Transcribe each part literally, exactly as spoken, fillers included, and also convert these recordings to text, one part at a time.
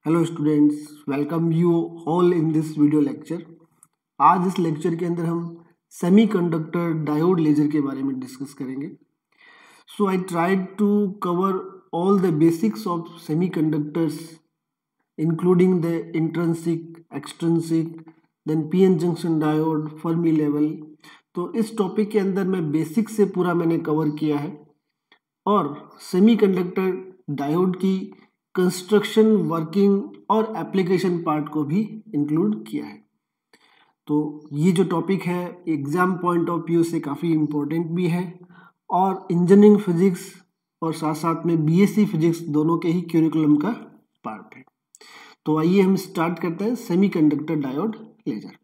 Hello students, welcome you all in this video lecture. आज इस lecture के अंदर हम सेमीकंडक्टर डायोड लेजर के बारे में डिस्कस करेंगे। So I tried to cover all the basics of semiconductors including the intrinsic, extrinsic, then PN junction diode, Fermi level. तो इस टॉपिक के अंदर मैं बेसिक से पूरा मैंने कवर किया है और सेमीकंडक्टर डायोड की कंस्ट्रक्शन, वर्किंग और एप्लीकेशन पार्ट को भी इंक्लूड किया है। तो ये जो टॉपिक है एग्जाम पॉइंट ऑफ व्यू से काफ़ी इम्पोर्टेंट भी है और इंजीनियरिंग फिजिक्स और साथ साथ में बीएससी फिजिक्स दोनों के ही क्यूरिकुलम का पार्ट है। तो आइए हम स्टार्ट करते हैं semiconductor diode laser.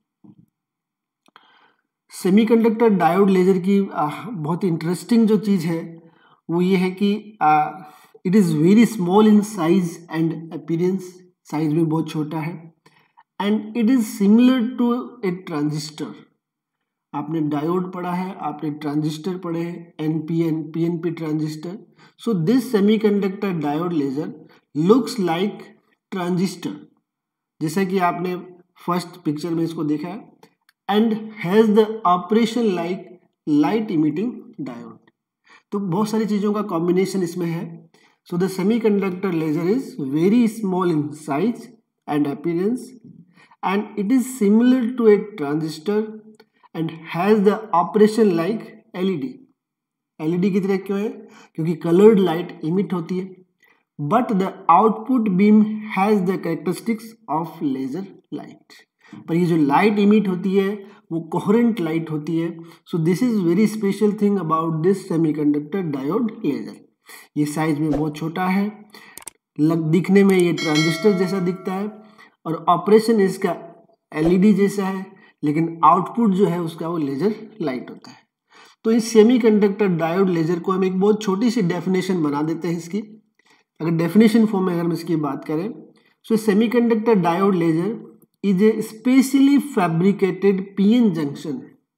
Semiconductor diode laser की आ, बहुत इंटरेस्टिंग जो चीज़ है वो ये है कि it is very small in size and appearance. Size में बहुत छोटा है and it is similar to a transistor. आपने डायोड पढ़ा है, आपने ट्रांजिस्टर पढ़े हैं, NPN, PNP transistor. So this semiconductor diode laser looks like transistor, जैसा कि आपने फर्स्ट पिक्चर में इसको देखा है, and has the operation like light emitting diode. तो बहुत सारी चीज़ों का कॉम्बिनेशन इसमें है। So the semiconductor laser is very small in size and appearance and it is similar to a transistor and has the operation like LED. LED की तरह क्यों है? क्योंकि कलर्ड लाइट इमिट होती है, but the output beam has the characteristics of laser light. पर ये जो लाइट इमिट होती है वो कोहेरेंट लाइट होती है। So this is very special thing about this semiconductor diode laser. ये साइज में बहुत छोटा है, लग दिखने में ये ट्रांजिस्टर जैसा दिखता है और ऑपरेशन इसका एलईडी जैसा है, लेकिन आउटपुट जो है उसका वो लेजर लाइट होता है। तो इस सेमीकंडक्टर डायोड लेजर को हम एक बहुत छोटी सी डेफिनेशन बना देते हैं इसकी। अगर डेफिनेशन फॉर्म में अगर हम इसकी बात करें, so semiconductor diode laser is a specially fabricated PN junction.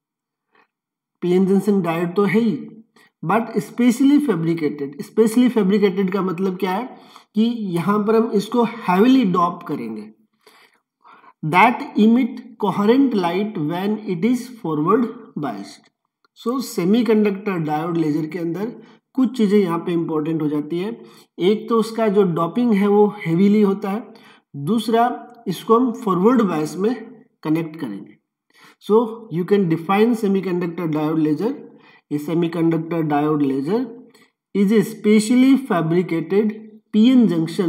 PN junction diode तो है ही, but specially fabricated. Specially fabricated का मतलब क्या है कि यहां पर हम इसको हैवीली डॉप करेंगे। That emit coherent light when it is forward biased. So semiconductor diode laser के अंदर कुछ चीजें यहाँ पे इंपॉर्टेंट हो जाती है। एक तो उसका जो डॉपिंग है वो हेवीली होता है, दूसरा इसको हम फॉरवर्ड बायस में कनेक्ट करेंगे। So you can define semiconductor diode laser. A semiconductor diode laser is a specially fabricated PN junction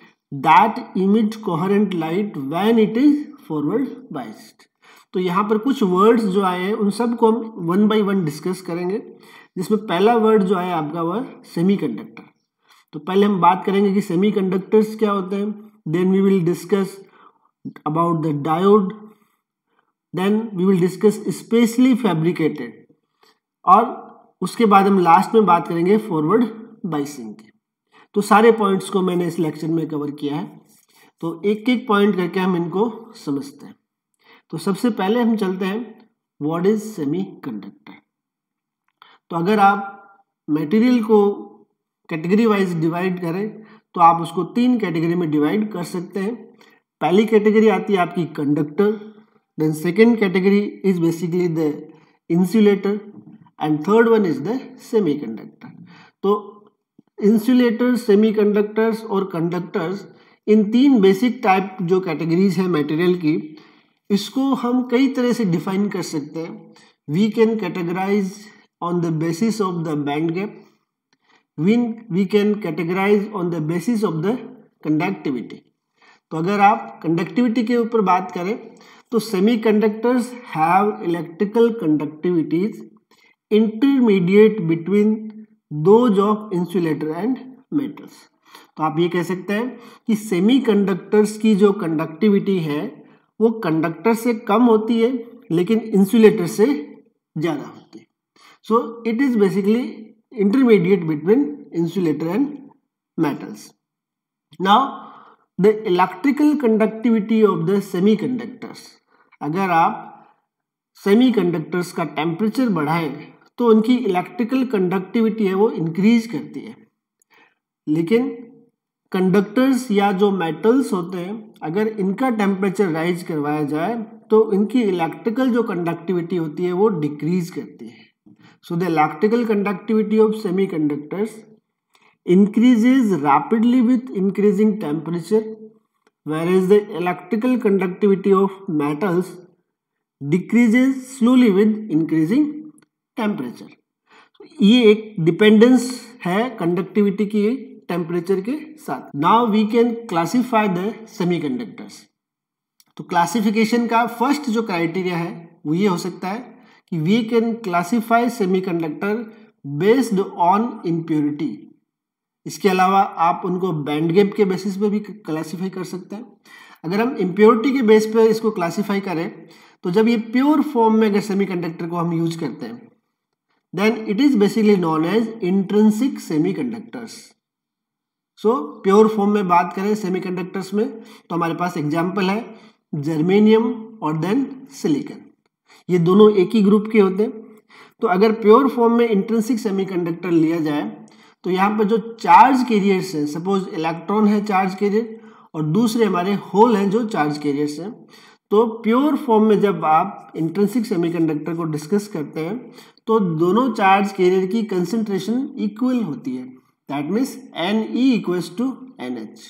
that emit coherent light when it is forward biased. तो यहाँ पर कुछ वर्ड्स जो आए हैं उन सब को हम वन बाय वन डिस्कस करेंगे, जिसमें पहला वर्ड जो आया आपका वह सेमीकंडक्टर। तो पहले हम बात करेंगे कि सेमीकंडक्टर्स क्या होते हैं, then we will discuss about the diode, then we will discuss specially fabricated, और उसके बाद हम लास्ट में बात करेंगे फॉरवर्ड बाइसिंग की। तो सारे पॉइंट्स को मैंने इस लेक्चर में कवर किया है, तो एक एक पॉइंट करके हम इनको समझते हैं। तो सबसे पहले हम चलते हैं व्हाट इज सेमीकंडक्टर। तो अगर आप मटेरियल को कैटेगरी वाइज डिवाइड करें तो आप उसको तीन कैटेगरी में डिवाइड कर सकते हैं। पहली कैटेगरी आती है आपकी conductor, then second category is basically the insulator and third one is the semiconductor. तो इंसुलेटर, सेमीकंडक्टर्स और कंडक्टर्स, इन तीन बेसिक टाइप जो कैटेगरीज है मटेरियल की, इसको हम कई तरह से डिफाइन कर सकते हैं। We can categorise on the basis of the band gap, we we can categorise on the basis of the conductivity. तो अगर आप कंडक्टिविटी के ऊपर बात करें तो semiconductors have electrical conductivities intermediate between those of insulator and metals. तो आप ये कह सकते हैं कि सेमीकंडक्टर्स की जो कंडक्टिविटी है वो कंडक्टर से कम होती है लेकिन इंसुलेटर से ज़्यादा होती है। So it is basically intermediate between insulator and metals. Now the electrical conductivity of the semiconductors, अगर आप सेमीकंडक्टर्स का टेम्परेचर बढ़ाएं तो उनकी इलेक्ट्रिकल कंडक्टिविटी है वो इंक्रीज करती है, लेकिन कंडक्टर्स या जो मेटल्स होते हैं, अगर इनका टेम्परेचर राइज करवाया जाए तो इनकी इलेक्ट्रिकल जो कंडक्टिविटी होती है वो डिक्रीज करती है. So the electrical conductivity of semiconductors increases rapidly with increasing temperature, whereas the electrical conductivity of metals decreases slowly with increasing temperature. ये एक डिपेंडेंस है कंडक्टिविटी की टेम्परेचर के साथ. Now we can classify the semiconductors. तो classification का first जो criteria है वो ये हो सकता है कि we can classify semiconductor based on impurity. इसके अलावा आप उनको बैंड गैप के बेसिस पे भी क्लासीफाई कर सकते हैं. अगर हम इम्प्योरिटी के बेस पे इसको क्लासीफाई करें तो जब ये प्योर फॉर्म में अगर सेमीकंडक्टर को हम यूज करते हैं then it is basically known as intrinsic semiconductors. So pure form में बात करें सेमीकंडक्टर्स में तो हमारे पास एग्जांपल है जर्मेनियम और देन सिलिकॉन. ये दोनों एक ही ग्रुप के होते हैं. तो अगर प्योर फॉर्म में इंट्रिंसिक सेमीकंडक्टर लिया जाए तो यहाँ पर जो चार्ज कैरियर्स हैं, सपोज इलेक्ट्रॉन है चार्ज कैरियर और दूसरे हमारे होल हैं जो चार्ज कैरियर्स हैं, तो प्योर फॉर्म में जब आप इंट्रिंसिक सेमीकंडक्टर को डिस्कस करते हैं तो दोनों चार्ज कैरियर की कंसंट्रेशन इक्वल होती है. That means N E equals to N H.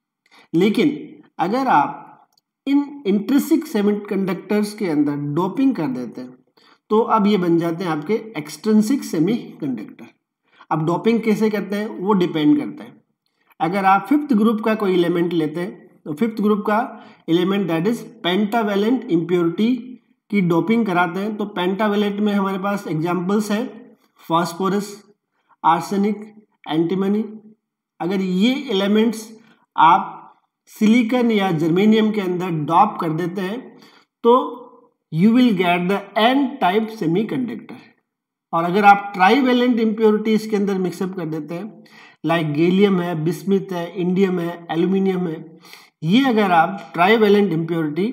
लेकिन अगर आप इन इंट्रिंसिक सेमीकंडक्टर्स के अंदर डोपिंग कर देते हैं तो अब ये बन जाते हैं आपके एक्सट्रिंसिक सेमीकंडक्टर. अब डोपिंग कैसे करते हैं वो डिपेंड करता है. अगर आप फिफ्थ ग्रुप का कोई एलिमेंट लेते हैं तो फिफ्थ ग्रुप का element that is pentavalent impurity की डोपिंग कराते हैं. तो पेंटावेलेंट में हमारे पास एग्जांपल्स है फास्फोरस, आर्सेनिक, एंटीमनी. अगर ये एलिमेंट्स आप सिलिकॉन या जर्मेनियम के अंदर डॉप कर देते हैं तो you will get the N type semiconductor. और अगर आप ट्राईवेलेंट इम्प्योरिटी इसके अंदर मिक्सअप कर देते हैं लाइक गैलियम है, बिस्मिथ है, इंडियम है, एल्यूमिनियम है, ये अगर आप ट्राईवेलेंट इम्प्योरिटी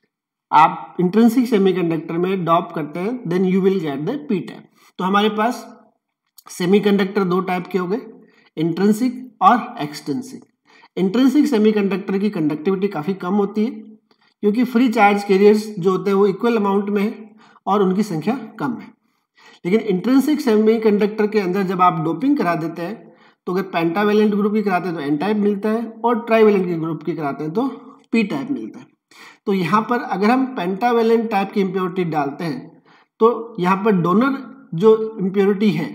आप इंट्रिंसिक सेमीकंडक्टर में डॉप करते हैं then you will get the P type. तो हमारे पास सेमीकंडक्टर दो टाइप के हो गए, इंट्रिंसिक और एक्सट्रिंसिक. इंट्रिंसिक सेमीकंडक्टर की कंडक्टिविटी काफ़ी कम होती है क्योंकि फ्री चार्ज कैरियर्स जो होते हैं वो इक्वल अमाउंट में है और उनकी संख्या कम है. लेकिन इंट्रिंसिक सेमीकंडक्टर के अंदर जब आप डोपिंग करा देते हैं तो अगर पेंटावेलेंट ग्रुप की कराते हैं तो एन टाइप मिलता है और ट्राईवेलेंट के ग्रुप की कराते हैं तो पी टाइप मिलता है. तो यहाँ पर अगर हम पेंटावेलेंट टाइप की इम्प्योरिटी डालते हैं तो यहाँ पर डोनर जो इम्प्योरिटी है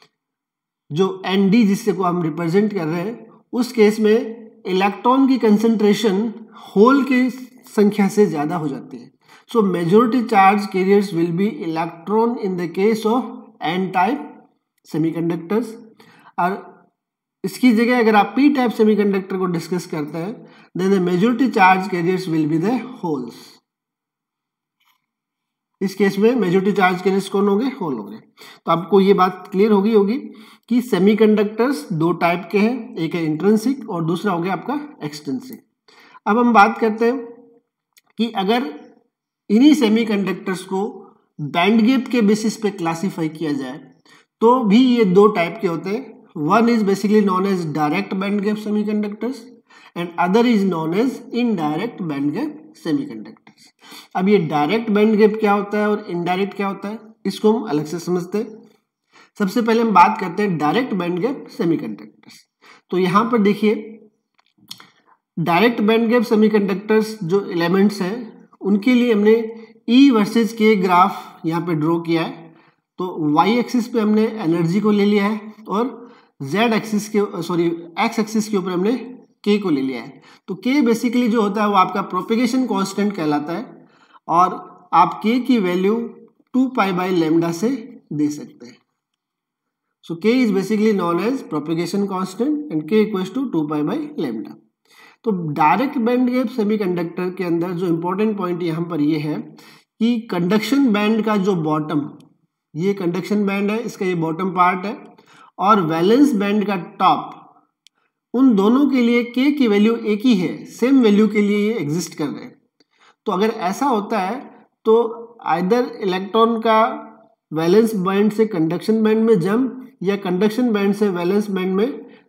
जो एन डी जिससे को हम रिप्रेजेंट कर रहे हैं उस केस में इलेक्ट्रॉन की कंसंट्रेशन होल की संख्या से ज़्यादा हो जाती है. So majority charge carriers will be electron in the case of n-type semiconductors. और इसकी जगह अगर आप p-type semiconductor को डिस्कस करते हैं then the majority charge carriers will be the holes. इस केस में मेजॉरिटी चार्ज कैरियर्स कौन होंगे? होल होंगे. तो आपको ये बात क्लियर होगी होगी कि सेमीकंडक्टर्स दो टाइप के हैं, एक है इंट्रिंसिक और दूसरा हो गया आपका एक्सट्रिंसिक. अब हम बात करते हैं कि अगर इन्हीं सेमीकंडक्टर्स को बैंड गैप के बेसिस पे क्लासिफाई किया जाए तो भी ये दो टाइप के होते हैं. One is basically known as direct band gap semiconductors and other is known as indirect band gap semiconductors. अब ये डायरेक्ट बैंड गैप क्या होता है और इनडायरेक्ट क्या होता है इसको हम अलग से समझते हैं. सबसे पहले हम बात करते हैं डायरेक्ट बैंड गैप सेमीकंडक्टर्स. तो यहाँ पर देखिए डायरेक्ट बैंड गैप सेमीकंडक्टर्स जो एलिमेंट्स हैं उनके लिए हमने E वर्सेस के ग्राफ यहाँ पे ड्रॉ किया है. तो Y एक्सिस पे हमने एनर्जी को ले लिया है और Z एक्सिस के सॉरी X एक्सिस के ऊपर हमने K को ले लिया है. तो K बेसिकली जो होता है वो आपका प्रोपेगेशन कांस्टेंट कहलाता है और आप K की value two pi by lambda से दे सकते हैं. So K is basically known as propagation constant and K equals to two pi by lambda. तो डायरेक्ट बैंड गैप सेमीकंडक्टर के अंदर जो इम्पोर्टेंट पॉइंट यहाँ पर ये है कि कंडक्शन बैंड का जो बॉटम, ये कंडक्शन बैंड है, इसका ये बॉटम पार्ट है और वैलेंस बैंड का टॉप, उन दोनों के लिए K की वैल्यू एक ही है, सेम वैल्यू के लिए ये एग्जिस्ट कर रहे हैं. तो अगर ऐसा होता है तो आइदर इलेक्ट्रॉन का वैलेंस बैंड से कंडक्शन बैंड में जंप या कंडक्शन बैंड से वैलेंस बैंड में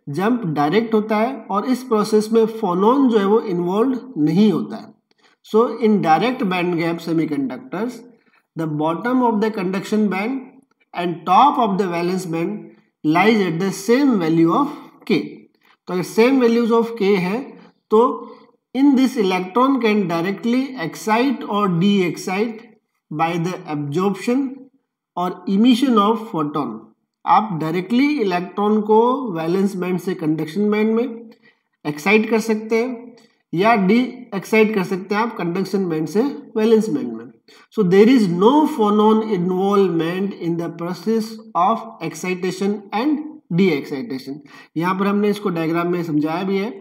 जंप डायरेक्ट होता है और इस प्रोसेस में फोनॉन जो है वो इन्वॉल्व नहीं होता है. So in direct band gap semiconductors the bottom of the conduction band and top of the valence band lies at the same value of K. तो अगर सेम वैल्यूज ऑफ के है तो in this electron can directly excite और de-excite by the absorption और emission of photon. आप directly electron को valence band से conduction band में एक्साइट कर सकते हैं या डी एक्साइट कर सकते हैं आप कंडक्शन बैंड से वैलेंस बैंड में. So there is no phonon involvement in the process of excitation and de-excitation. यहाँ पर हमने इसको डायग्राम में समझाया भी है.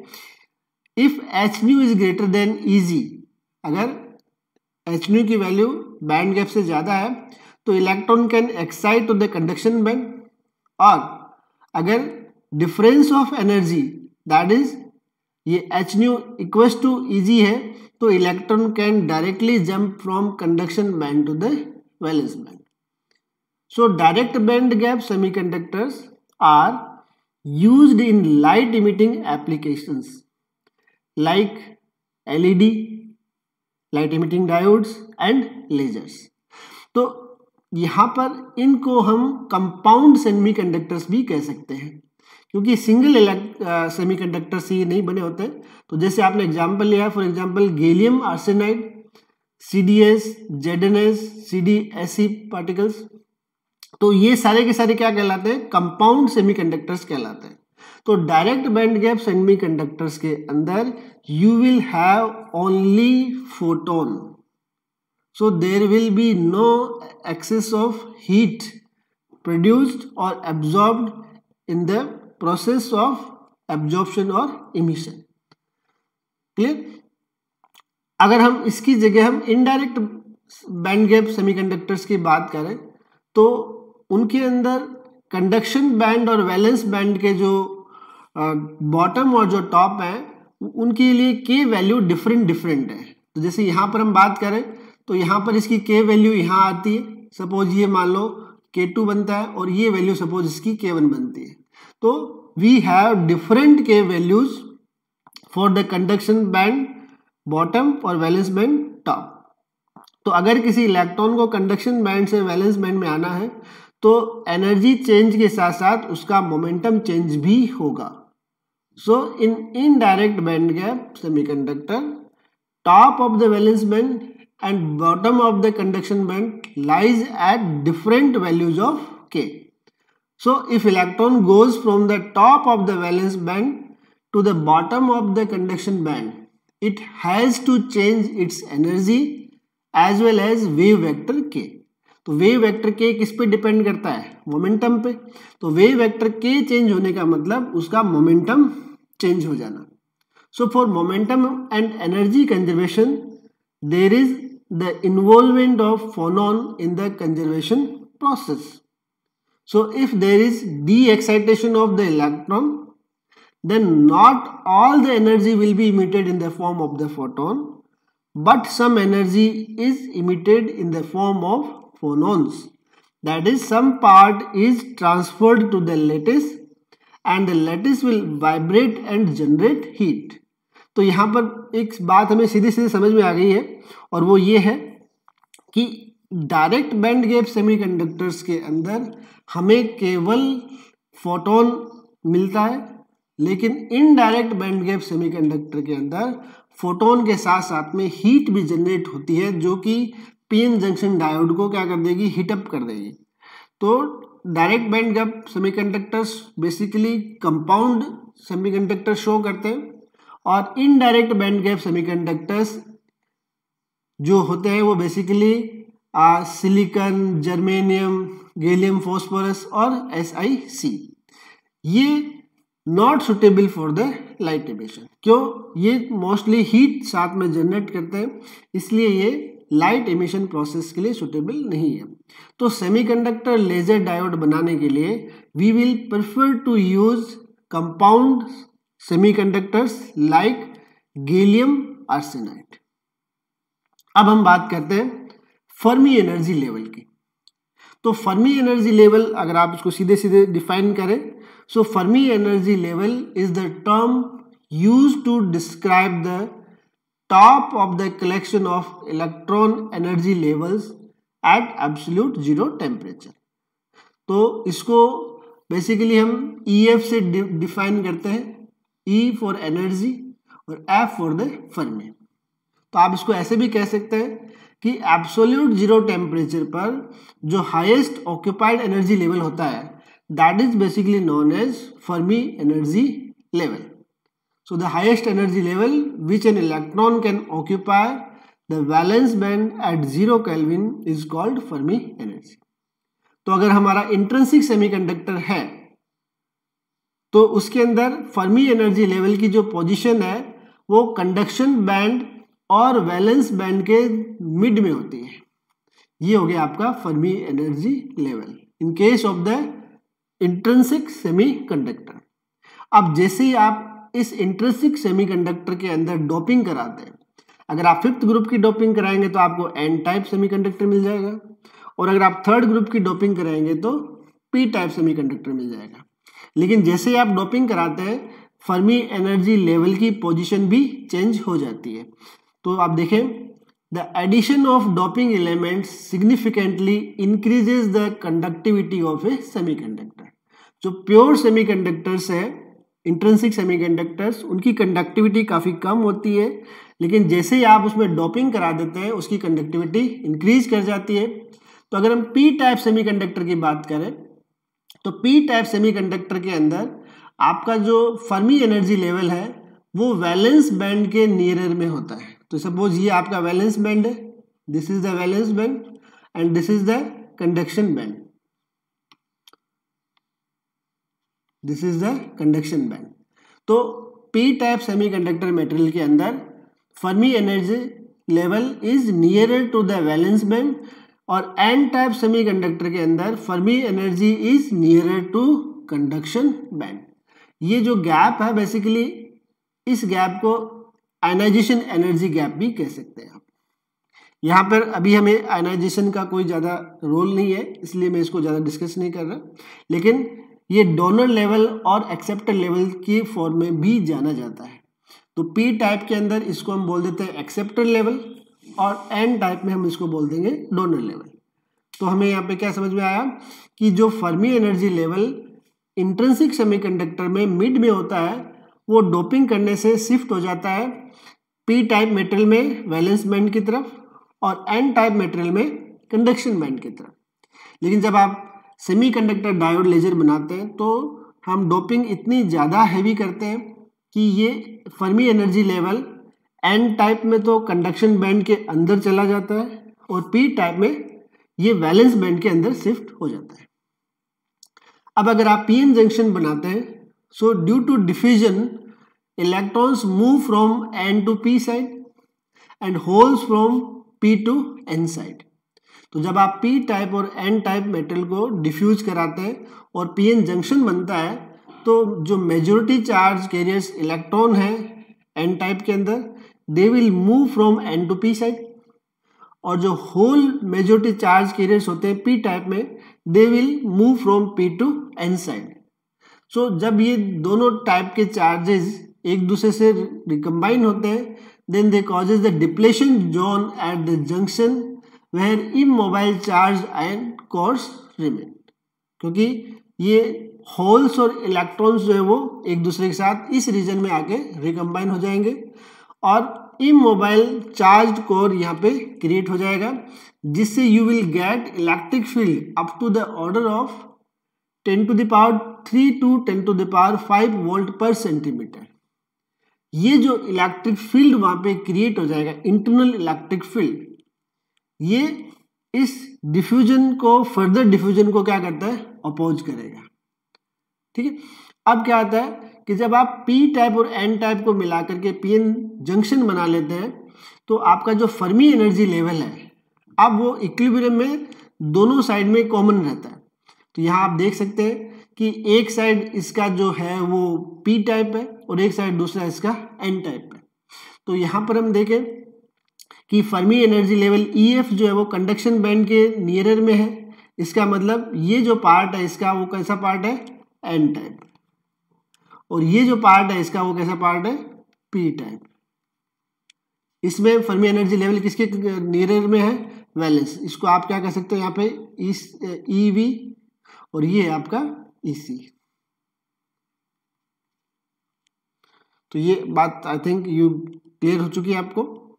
If H nu is greater than E G, अगर एच न्यू की वैल्यू बैंड गैप से ज्यादा है तो electron can excite to the conduction band, और अगर difference of energy that is ये H nu equals to easy है तो electron can directly jump from conduction band to the valence band. So direct band gap semiconductors are used in light emitting applications like L E D, light emitting diodes and lasers. तो यहाँ पर इनको हम compound semiconductors भी कह सकते हैं क्योंकि सिंगल सेमीकंडक्टर से ये नहीं बने होते. तो जैसे आपने एग्जांपल लिया, for example gallium arsenide, C D S, Z N S, C D S E particles, तो ये सारे के सारे क्या कहलाते हैं? कंपाउंड सेमीकंडक्टर्स कहलाते हैं. तो डायरेक्ट बैंड गैप सेमीकंडक्टर्स के अंदर you will have only photon, so there will be no excess of heat produced और absorbed in the process of absorption और इमिशन. क्लियर? अगर हम इसकी जगह हम इनडायरेक्ट बैंड गैप सेमीकंडक्टर्स की बात करें तो उनके अंदर कंडक्शन बैंड और वैलेंस बैंड के जो बॉटम और जो टॉप है उनके लिए के वैल्यू डिफरेंट डिफरेंट है. तो जैसे यहाँ पर हम बात करें तो यहाँ पर इसकी के वैल्यू यहाँ आती है, सपोज ये मान लो के टू बनता है और ये वैल्यू सपोज इसकी के वन बनती है. तो we have different K values for the conduction band bottom और वैलेंस बैंड टॉप. तो अगर किसी इलेक्ट्रॉन को कंडक्शन बैंड से वैलेंस बैंड में आना है तो एनर्जी चेंज के साथ साथ उसका मोमेंटम चेंज भी होगा. So in indirect band gap semiconductor top of the valence band and bottom of the conduction band lies at different values of K. So if electron goes from the top of the valence band to the bottom of the conduction band it has to change its energy as well as wave vector k. तो wave vector के किस पे depend करता है? Momentum पे. तो wave vector के change होने का मतलब उसका मोमेंटम चेंज हो जाना. So for momentum and energy conservation there is the involvement of phonon in the conservation process. So if there is de-excitation of the electron then not all the energy will be emitted in the form of the photon, but some energy is emitted in the form of phonons. That is, some part is transferred to the lattice and the lattice will vibrate and generate heat. तो यहाँ पर एक बात हमें सीधी सीधी समझ में आ गई है और वो ये है कि डायरेक्ट बैंड गैप सेमीकंडक्टर्स के अंदर हमें केवल फोटोन मिलता है, लेकिन इनडायरेक्ट बैंड गैप सेमीकंडक्टर के अंदर फोटोन के साथ साथ में हीट भी जनरेट होती है जो कि पीएन जंक्शन डायोड को क्या कर देगी? हीट अप कर देगी. तो direct band gap semiconductors basically compound semiconductor show करते हैं और इनडायरेक्ट बैंड गैप सेमीकंडक्टर्स जो होते हैं वो basically silicon, germanium, gallium phosphorus और एस आई सी. ये not suitable for the light emission. क्यों? ये मोस्टली हीट साथ में जनरेट करते हैं, इसलिए ये लाइट एमिशन प्रोसेस के लिए सुटेबल नहीं है. तो सेमीकंडक्टर लेजर डायोड बनाने के लिए we will prefer to use compound semiconductors like gallium arsenide. अब हम बात करते हैं फर्मी एनर्जी लेवल की. तो फर्मी एनर्जी लेवल अगर आप इसको सीधे सीधे डिफाइन करें So Fermi energy level is the term used to describe the top of the collection of electron energy levels at absolute zero temperature. तो इसको बेसिकली हम E F से डिफाइन करते हैं, E फॉर एनर्जी और F for the Fermi. तो आप इसको ऐसे भी कह सकते हैं कि एब्सोल्यूट जीरो टेम्परेचर पर जो हाईएस्ट ऑक्यूपाइड एनर्जी लेवल होता है that is basically known as Fermi energy level. So the highest energy level which an electron can occupy the valence band at zero kelvin is called Fermi energy. तो अगर हमारा intrinsic semiconductor है तो उसके अंदर Fermi energy level की जो position है वो कंडक्शन बैंड और वैलेंस बैंड के मिड में होती है। ये हो गया आपका Fermi energy level in case of the intrinsic semiconductor. अब जैसे ही आप इस इंट्रिंसिक सेमीकंडक्टर के अंदर डोपिंग कराते हैं, अगर आप फिफ्थ ग्रुप की डोपिंग कराएंगे तो आपको एन टाइप सेमीकंडक्टर मिल जाएगा, और अगर आप थर्ड ग्रुप की डोपिंग कराएंगे तो पी टाइप सेमीकंडक्टर मिल जाएगा। लेकिन जैसे ही आप डोपिंग कराते हैं फर्मी एनर्जी लेवल की पोजीशन भी चेंज हो जाती है। तो आप देखें, the addition of doping elements significantly increases the conductivity of a semiconductor. जो प्योर सेमीकंडक्टर्स है, इंट्रिंसिक सेमीकंडक्टर्स, उनकी कंडक्टिविटी काफ़ी कम होती है, लेकिन जैसे ही आप उसमें डोपिंग करा देते हैं उसकी कंडक्टिविटी इंक्रीज कर जाती है। तो अगर हम पी टाइप सेमीकंडक्टर की बात करें तो पी टाइप सेमीकंडक्टर के अंदर आपका जो फर्मी एनर्जी लेवल है वो वैलेंस बैंड के नियरर में होता है। तो सपोज ये आपका वैलेंस बैंड है, this is the valence band and this is the conduction band, this is the conduction band. तो पी टाइप सेमीकंडक्टर मटेरियल के अंदर Fermi energy level is nearer to the valence band, और N type semiconductor के अंदर Fermi energy is nearer to conduction band. ये जो gap है basically, इस गैप को आयनाइजेशन एनर्जी गैप भी कह सकते हैं आप। यहाँ पर अभी हमें आयनाइजेशन का कोई ज़्यादा रोल नहीं है, इसलिए मैं इसको ज़्यादा डिस्कस नहीं कर रहा, लेकिन ये डोनर लेवल और एक्सेप्टर लेवल की फॉर्म में भी जाना जाता है। तो पी टाइप के अंदर इसको हम बोल देते हैं एक्सेप्टर लेवल, और एन टाइप में हम इसको बोल देंगे डोनर लेवल। तो हमें यहाँ पे क्या समझ में आया कि जो Fermi energy level intrinsic semiconductor में मिड में होता है वो डोपिंग करने से शिफ्ट हो जाता है पी टाइप मेटेरियल में वैलेंस बैंड की तरफ और एन टाइप मेटेरियल में कंडक्शन बैंड की तरफ। लेकिन जब आप सेमीकंडक्टर डायोड लेजर बनाते हैं तो हम डोपिंग इतनी ज़्यादा हैवी करते हैं कि ये Fermi energy level N type में तो कंडक्शन बैंड के अंदर चला जाता है और पी टाइप में ये वैलेंस बैंड के अंदर शिफ्ट हो जाता है। अब अगर आप पी एन जंक्शन बनाते हैं, so due to diffusion electrons move from N to P side and holes from P to N side. तो जब आप पी टाइप और एन टाइप मेटल को डिफ्यूज कराते हैं और पी एन जंक्शन बनता है तो जो मेजॉरिटी चार्ज कैरियर्स इलेक्ट्रॉन है एन टाइप के अंदर they will move from N to P side, और जो होल मेजॉरिटी चार्ज कैरियर्स होते हैं पी टाइप में they will move from P to N side. So जब ये दोनों टाइप के चार्जेस एक दूसरे से रिकम्बाइन होते हैं then they causes the depletion zone at the junction where immobile charge ion cores remain. क्योंकि ये होल्स और इलेक्ट्रॉन्स जो है वो एक दूसरे के साथ इस रीजन में आके रिकम्बाइन हो जाएंगे और इमोबाइल चार्ज कोर यहाँ पे क्रिएट हो जाएगा, जिससे you will get electric field up to the order of ten to the power three to ten to the power five volt per centimetre. ये जो इलेक्ट्रिक फील्ड वहाँ पे क्रिएट हो जाएगा, इंटरनल इलेक्ट्रिक फील्ड, ये इस डिफ्यूजन को, further diffusion को क्या करता है, अपोज करेगा। ठीक है। अब क्या आता है कि जब आप पी टाइप और एन टाइप को मिला करके पी एन जंक्शन बना लेते हैं तो आपका जो फर्मी एनर्जी लेवल है अब वो इक्विलिब्रियम में दोनों साइड में कॉमन रहता है। तो यहाँ आप देख सकते हैं कि एक साइड इसका जो है वो पी टाइप है और एक साइड दूसरा इसका एन टाइप है। तो यहाँ पर हम देखें कि Fermi energy level E F जो है वो कंडक्शन बैंड के नियरर में है। इसका मतलब ये जो पार्ट है इसका वो कैसा पार्ट है, एन टाइप। और ये जो पार्ट है इसका वो कैसा पार्ट है, पी टाइप। इसमें फर्मी एनर्जी लेवल किसके नियर में है, वैलेंस। इसको आप क्या कह सकते हो यहाँ पे, ई वी, और ये आपका ई सी। तो ये बात आई थिंक यू क्लियर हो चुकी है आपको।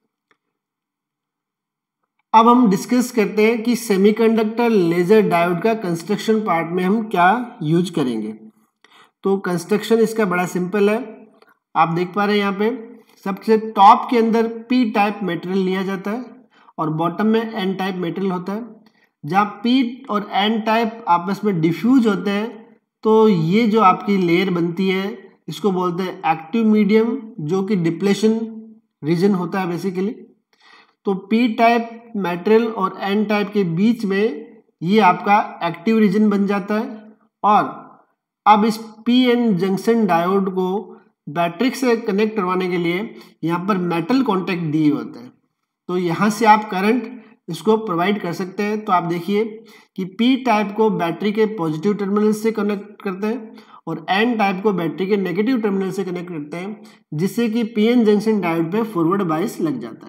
अब हम डिस्कस करते हैं कि सेमीकंडक्टर लेजर डायोड का कंस्ट्रक्शन पार्ट में हम क्या यूज करेंगे। तो कंस्ट्रक्शन इसका बड़ा सिंपल है, आप देख पा रहे हैं यहाँ पे सबसे टॉप के अंदर पी टाइप मटेरियल लिया जाता है और बॉटम में एन टाइप मटेरियल होता है। जहाँ पी और एन टाइप आपस में डिफ्यूज होते हैं तो ये जो आपकी लेयर बनती है इसको बोलते हैं एक्टिव मीडियम, जो कि डिप्लेशन रीजन होता है बेसिकली। तो पी टाइप मटेरियल और एन टाइप के बीच में ये आपका एक्टिव रीजन बन जाता है। और अब इस पी एन जंक्शन डायोड को बैटरी से कनेक्ट करवाने के लिए यहाँ पर मेटल कॉन्टैक्ट दिए होते हैं, तो यहाँ से आप करंट इसको प्रोवाइड कर सकते हैं। तो आप देखिए कि पी टाइप को बैटरी के पॉजिटिव टर्मिनल से कनेक्ट करते हैं और एन टाइप को बैटरी के नेगेटिव टर्मिनल से कनेक्ट करते हैं, जिससे कि पी एन जंक्शन डायोड पे फॉरवर्ड बायस लग जाता है।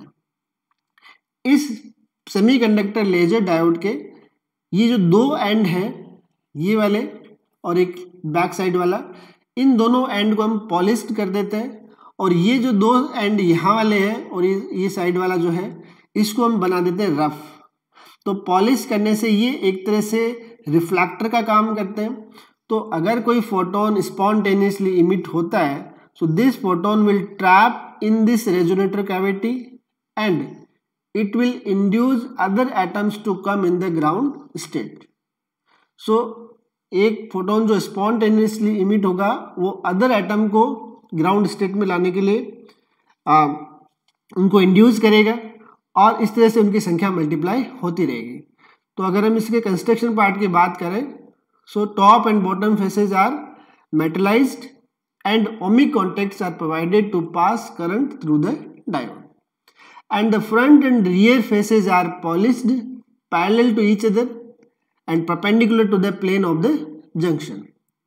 इस सेमीकंडक्टर लेजर डायोड के ये जो दो एंड है, ये वाले और एक बैक साइड वाला, इन दोनों एंड को हम पॉलिश्ड कर देते हैं और ये जो दो एंड यहाँ वाले हैं और ये ये साइड वाला जो है इसको हम बना देते हैं रफ। तो पॉलिश करने से ये एक तरह से रिफ्लेक्टर का काम करते हैं। तो अगर कोई फोटोन स्पॉन्टेनियसली इमिट होता है, so this photon will trap in this resonator cavity and it will induce other atoms to come in the ground state. So एक फोटोन जो स्पॉन्टेनियसली इमिट होगा वो अदर एटम को ग्राउंड स्टेट में लाने के लिए आ, उनको इंड्यूस करेगा और इस तरह से उनकी संख्या मल्टीप्लाई होती रहेगी। तो अगर हम इसके कंस्ट्रक्शन पार्ट की बात करें, so top and bottom faces are metallised and ohmic contacts are provided to pass current through the diode. And the front and rear faces are polished parallel to each other and perpendicular to the plane of the junction.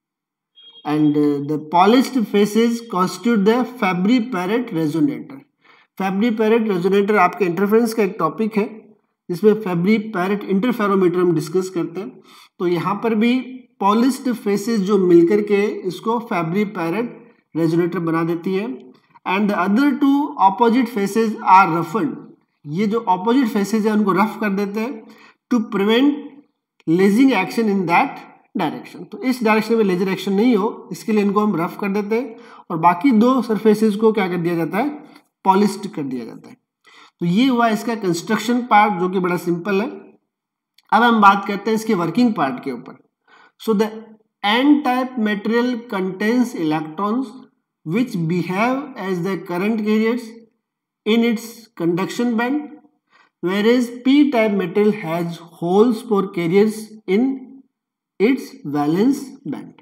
And uh, the polished faces constitute the Fabry-Perot resonator. Fabry-Perot resonator आपके interference का एक topic है जिसमें Fabry-Perot interferometer हम discuss करते हैं। तो यहाँ पर भी पॉलिश्ड फेसेस जो मिलकर के इसको Fabry-Perot रेजोनेटर बना देती है। And the other two opposite faces are roughened. ये जो ऑपोजिट फेसेस है उनको रफ कर देते हैं to prevent lasing action in that direction. तो इस डायरेक्शन में लेजर एक्शन नहीं हो, इसके लिए इनको हम रफ कर देते हैं और बाकी दो सरफेसेस को क्या कर दिया जाता है, पॉलिश्ड कर दिया जाता है। तो ये हुआ इसका कंस्ट्रक्शन पार्ट जो कि बड़ा सिंपल है। अब हम बात करते हैं इसके वर्किंग पार्ट के ऊपर। So the N type material contains electrons which behave as the current carriers in its conduction band, whereas p-type metal has holes for carriers in its valence band.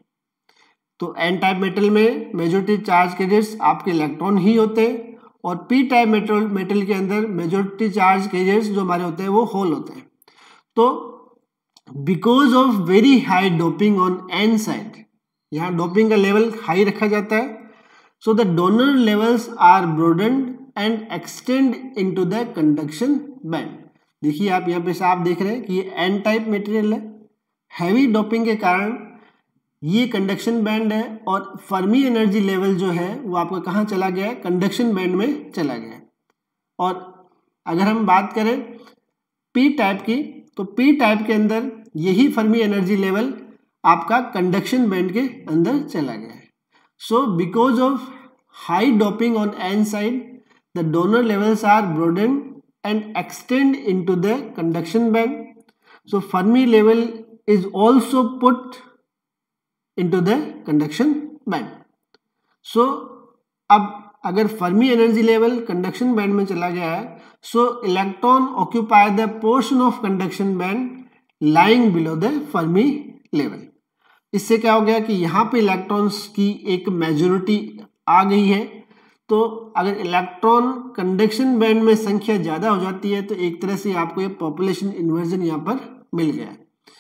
तो n-type metal में majority charge carriers आपके electron ही होते हैं और p-type metal metal के अंदर majority charge carriers जो हमारे होते हैं वो होल होते हैं। तो because of very high doping on n side, यहाँ डोपिंग का लेवल हाई रखा जाता है। So the donor levels are broadened and extend into the conduction band. देखिए आप यहाँ पे साफ देख रहे हैं कि ये एन टाइप मटेरियल है, हैवी डोपिंग के कारण ये कंडक्शन बैंड है और फर्मी एनर्जी लेवल जो है वो आपका कहाँ चला गया है, कंडक्शन बैंड में चला गया है। और अगर हम बात करें पी टाइप की, तो पी टाइप के अंदर यही फर्मी एनर्जी लेवल आपका कंडक्शन बैंड के अंदर चला गया है। So because of high doping on n side, the donor levels are broadened and extend into the conduction band. So Fermi level is also put into the conduction band. So अब अगर Fermi energy level conduction band में चला गया है, so electron occupy the portion of conduction band lying below the Fermi level. इससे क्या हो गया कि यहाँ पे इलेक्ट्रॉन्स की एक मेजॉरिटी आ गई है। तो अगर इलेक्ट्रॉन कंडक्शन बैंड में संख्या ज़्यादा हो जाती है तो एक तरह से आपको ये पॉपुलेशन इन्वर्जन यहाँ पर मिल गया है।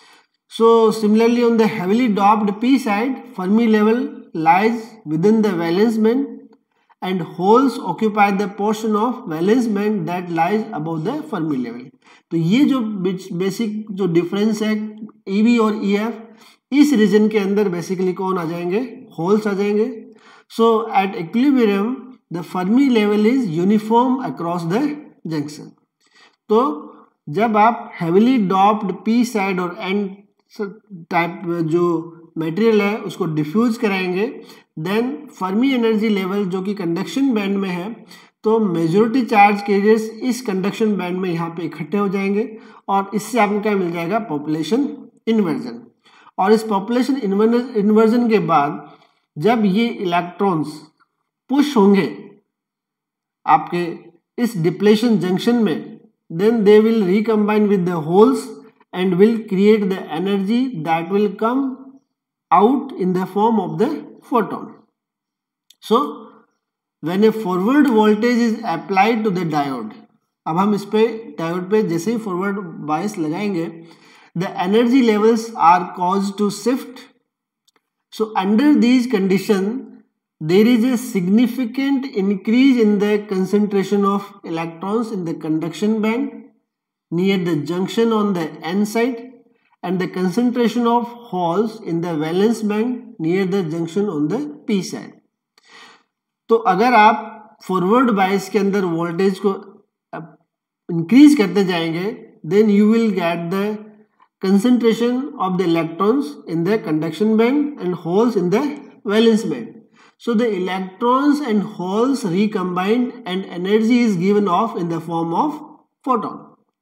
So similarly on the heavily doped p side, Fermi level lies within the valence band and holes occupy the portion of valence band that lies above the Fermi level. तो ये जो basic जो difference है E V और E F, इस region के अंदर basically कौन आ जाएंगे, होल्स आ जाएंगे. So at equilibrium the Fermi level is uniform across the junction. तो जब आप हेविली डॉप्ड पी साइड और एन टाइप जो मटेरियल है उसको डिफ्यूज कराएंगे, देन फर्मी एनर्जी लेवल जो कि कंडक्शन बैंड में है, तो मेजॉरिटी चार्ज कैरियर्स इस कंडक्शन बैंड में यहाँ पे इकट्ठे हो जाएंगे और इससे आपको क्या मिल जाएगा, पॉपुलेशन इन्वर्जन. और इस पॉपुलेशन इन्वर्जन के बाद जब ये इलेक्ट्रॉन्स पुश होंगे आपके इस डिप्लेशन जंक्शन में, then they will recombine with the holes and will create the energy that will come out in the form of the photon. So when a forward voltage is applied to the diode, अब हम इस पे diode पे जैसे ही forward bias लगाएंगे, the energy levels are caused to shift. So under these conditions there is a significant increase in the concentration of electrons in the conduction band near the junction on the n side and the concentration of holes in the valence band near the junction on the p side. तो अगर आप forward bias के अंदर voltage को increase करते जाएंगे, then you will get the concentration of the electrons in the conduction band and holes in the valence band. So the electrons and holes recombined and energy is given off in the form of photon.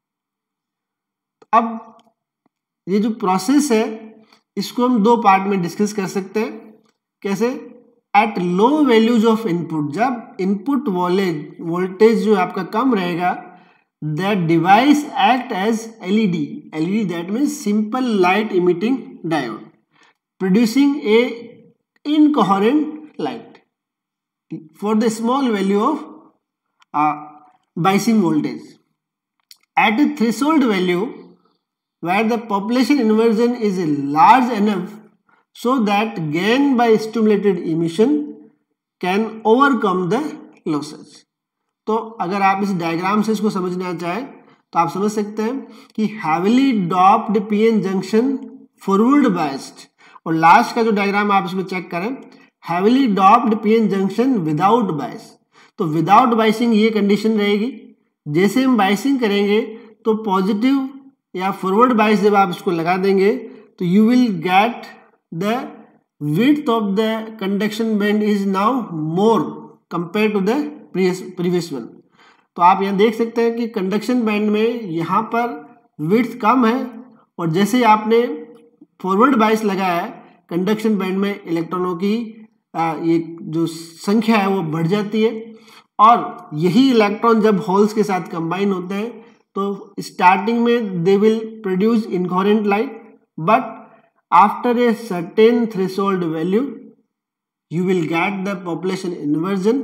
अब ये जो process है इसको हम दो part में discuss कर सकते हैं. कैसे? At low values of input, जब इनपुट वोल्टेज वोल्टेज जो आपका कम रहेगा, that device act as L E D. L E D that means simple light emitting diode, producing a incoherent light for the small value of uh, biasing voltage. At a threshold value where the population inversion is large enough so that gain by stimulated emission can overcome the losses. तो अगर आप इस diagram से इसको समझना चाहें तो आप समझ सकते हैं कि heavily doped PN junction forward biased, और लास्ट का जो डायग्राम आप इसमें चेक करें, heavily doped PN junction without bias. तो विदाउट बायसिंग ये कंडीशन रहेगी. जैसे हम बायसिंग करेंगे तो पॉजिटिव या फॉरवर्ड बायस जब आप इसको लगा देंगे तो you will get the width of the conduction band is now more compare to the previous one. तो आप यहाँ देख सकते हैं कि कंडक्शन बैंड में यहाँ पर विड्थ कम है और जैसे आपने फॉरवर्ड बायस लगाया है कंडक्शन बैंड में इलेक्ट्रॉनों की आ, ये जो संख्या है वो बढ़ जाती है. और यही इलेक्ट्रॉन जब होल्स के साथ कंबाइन होते हैं तो स्टार्टिंग में they will produce incoherent light, but after a certain threshold value you will get the population inversion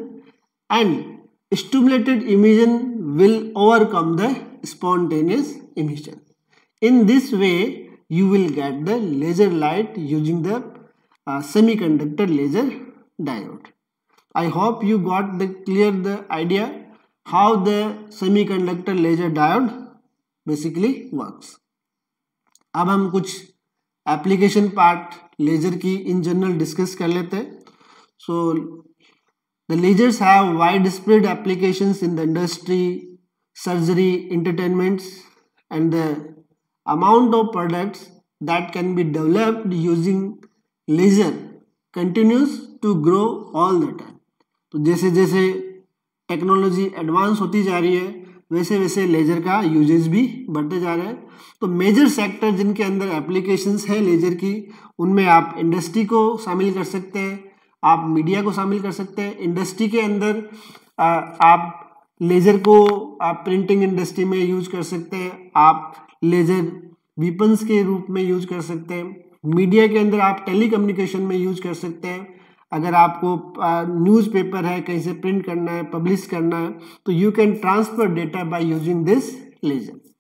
and stimulated emission will overcome the spontaneous emission. In this way you will get the laser light using the uh, semiconductor laser diode. I hope you got the clear the idea how the semiconductor laser diode basically works. अब हम कुछ application part laser की in general discuss कर लेते हैं. सो The lasers have widespread applications in the industry, surgery, entertainments, and the amount of products that can be developed using laser continues to grow all the time. तो जैसे जैसे technology advance होती जा रही है वैसे वैसे लेजर का यूजेज भी बढ़ते जा रहे हैं. तो मेजर सेक्टर जिनके अंदर एप्लीकेशंस है लेजर की, उनमें आप इंडस्ट्री को शामिल कर सकते हैं, आप मीडिया को शामिल कर सकते हैं. इंडस्ट्री के अंदर आ, आप लेज़र को आप प्रिंटिंग इंडस्ट्री में यूज कर सकते हैं, आप लेज़र वीपन्स के रूप में यूज कर सकते हैं. मीडिया के अंदर आप टेलीकम्युनिकेशन में यूज कर सकते हैं. अगर आपको न्यूज़पेपर है कहीं से प्रिंट करना है, पब्लिश करना है, तो you can transfer data by using this laser.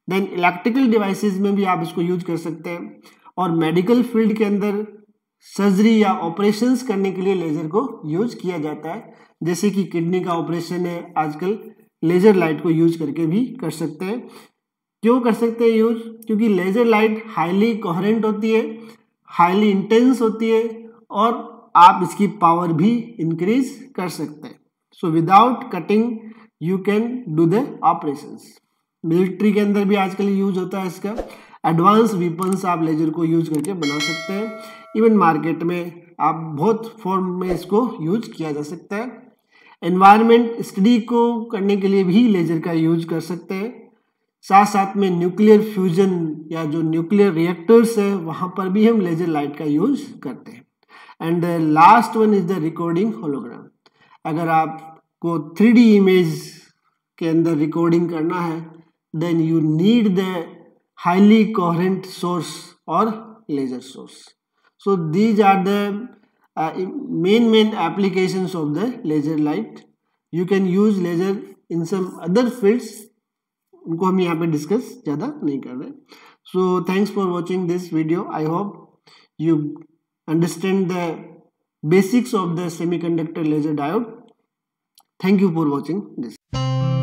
Then electrical devices में भी आप इसको यूज कर सकते हैं, और मेडिकल फील्ड के अंदर सर्जरी या ऑपरेशंस करने के लिए लेजर को यूज किया जाता है, जैसे कि किडनी का ऑपरेशन है आजकल लेजर लाइट को यूज करके भी कर सकते हैं। क्यों कर सकते हैं यूज? क्योंकि लेजर लाइट हाईली कोहेरेंट होती है, हाईली इंटेंस होती है, और आप इसकी पावर भी इंक्रीज कर सकते हैं। So without cutting you can do the operations. Military के अंदर भी आजकल यूज होता है इसका। एडवांस वेपन्स आप लेजर को यूज करके बना सकते हैं। इवन मार्केट में आप बहुत फॉर्म में इसको यूज किया जा सकता है। एनवायरनमेंट स्टडी को करने के लिए भी लेजर का यूज कर सकते हैं। साथ साथ में न्यूक्लियर फ्यूजन या जो न्यूक्लियर रिएक्टर्स है वहाँ पर भी हम लेजर लाइट का यूज करते हैं। And last one is the recording hologram. अगर आपको थ्री डी इमेज के अंदर रिकॉर्डिंग करना है, then you need the highly coherent source और laser source. So these are the main main applications of the laser light. You can use laser in some other fields, उनको हम यहाँ पे discuss ज़्यादा नहीं कर रहे। So thanks for watching this video. I hope you understand the basics of the semiconductor laser diode. Thank you for watching this.